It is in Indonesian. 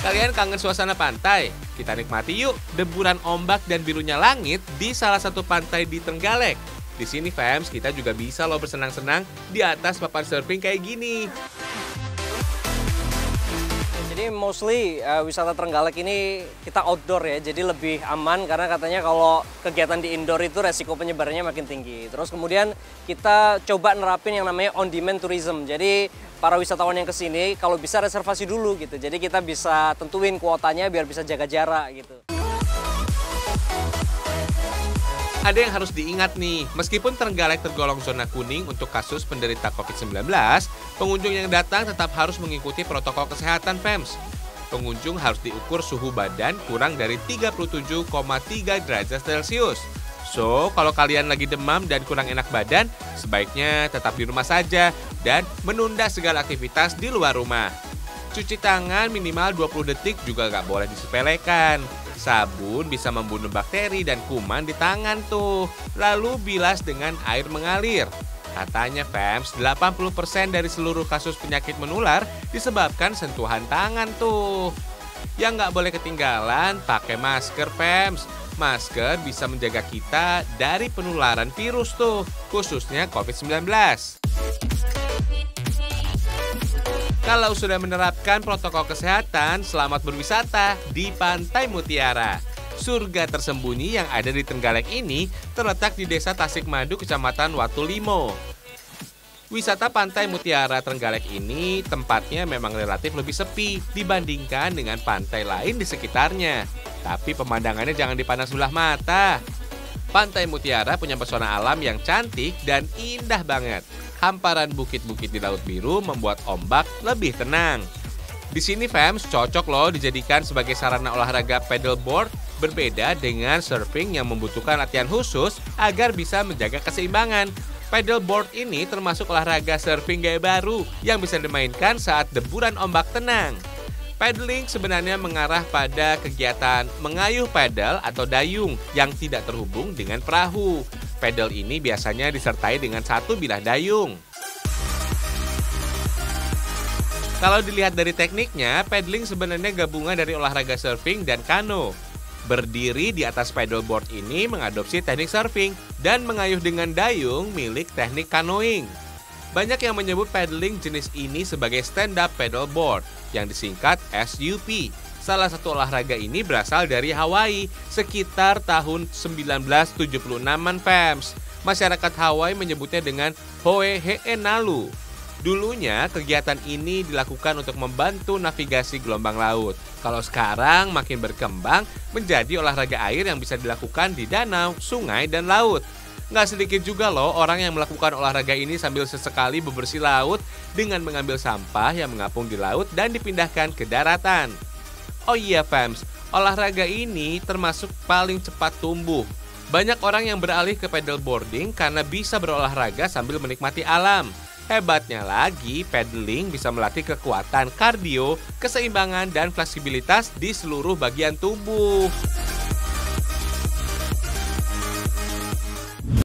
Kalian kangen suasana pantai? Kita nikmati yuk deburan ombak dan birunya langit di salah satu pantai di Trenggalek. Di sini fams, kita juga bisa loh bersenang-senang di atas papan surfing kayak gini. Jadi mostly wisata Trenggalek ini kita outdoor ya, jadi lebih aman karena katanya kalau kegiatan di indoor itu resiko penyebarannya makin tinggi. Terus kemudian kita coba nerapin yang namanya on-demand tourism. Jadi para wisatawan yang kesini kalau bisa reservasi dulu gitu. Jadi kita bisa tentuin kuotanya biar bisa jaga jarak gitu. Ada yang harus diingat nih, meskipun Trenggalek tergolong zona kuning untuk kasus penderita COVID-19, pengunjung yang datang tetap harus mengikuti protokol kesehatan fams. Pengunjung harus diukur suhu badan kurang dari 37,3 derajat Celcius. So, kalau kalian lagi demam dan kurang enak badan, sebaiknya tetap di rumah saja dan menunda segala aktivitas di luar rumah. Cuci tangan minimal 20 detik juga nggak boleh disepelekan. Sabun bisa membunuh bakteri dan kuman di tangan tuh. Lalu bilas dengan air mengalir. Katanya fams, 80% dari seluruh kasus penyakit menular disebabkan sentuhan tangan tuh. Yang nggak boleh ketinggalan, pakai masker fams. Masker bisa menjaga kita dari penularan virus tuh, khususnya COVID-19. Kalau sudah menerapkan protokol kesehatan, selamat berwisata di Pantai Mutiara. Surga tersembunyi yang ada di Trenggalek ini terletak di Desa Tasikmadu, Kecamatan Watulimo. Wisata Pantai Mutiara Trenggalek ini tempatnya memang relatif lebih sepi dibandingkan dengan pantai lain di sekitarnya. Tapi pemandangannya jangan dipandang sebelah mata. Pantai Mutiara punya pesona alam yang cantik dan indah banget. Hamparan bukit-bukit di Laut Biru membuat ombak lebih tenang. Di sini fams cocok loh dijadikan sebagai sarana olahraga paddleboard, berbeda dengan surfing yang membutuhkan latihan khusus agar bisa menjaga keseimbangan. Paddleboard ini termasuk olahraga surfing gaya baru yang bisa dimainkan saat deburan ombak tenang. Paddling sebenarnya mengarah pada kegiatan mengayuh paddle atau dayung yang tidak terhubung dengan perahu. Paddle ini biasanya disertai dengan satu bilah dayung. Kalau dilihat dari tekniknya, paddling sebenarnya gabungan dari olahraga surfing dan kano. Berdiri di atas paddleboard ini mengadopsi teknik surfing dan mengayuh dengan dayung milik teknik canoeing. Banyak yang menyebut paddling jenis ini sebagai stand-up paddleboard yang disingkat SUP. Salah satu olahraga ini berasal dari Hawaii sekitar tahun 1976-an fams. Masyarakat Hawaii menyebutnya dengan Ho'ehe'enalu. Dulunya kegiatan ini dilakukan untuk membantu navigasi gelombang laut. Kalau sekarang makin berkembang menjadi olahraga air yang bisa dilakukan di danau, sungai, dan laut. Nggak sedikit juga loh orang yang melakukan olahraga ini sambil sesekali bebersih laut dengan mengambil sampah yang mengapung di laut dan dipindahkan ke daratan. Oh iya fams, olahraga ini termasuk paling cepat tumbuh. Banyak orang yang beralih ke paddleboarding karena bisa berolahraga sambil menikmati alam. Hebatnya lagi, paddling bisa melatih kekuatan kardio, keseimbangan, dan fleksibilitas di seluruh bagian tubuh.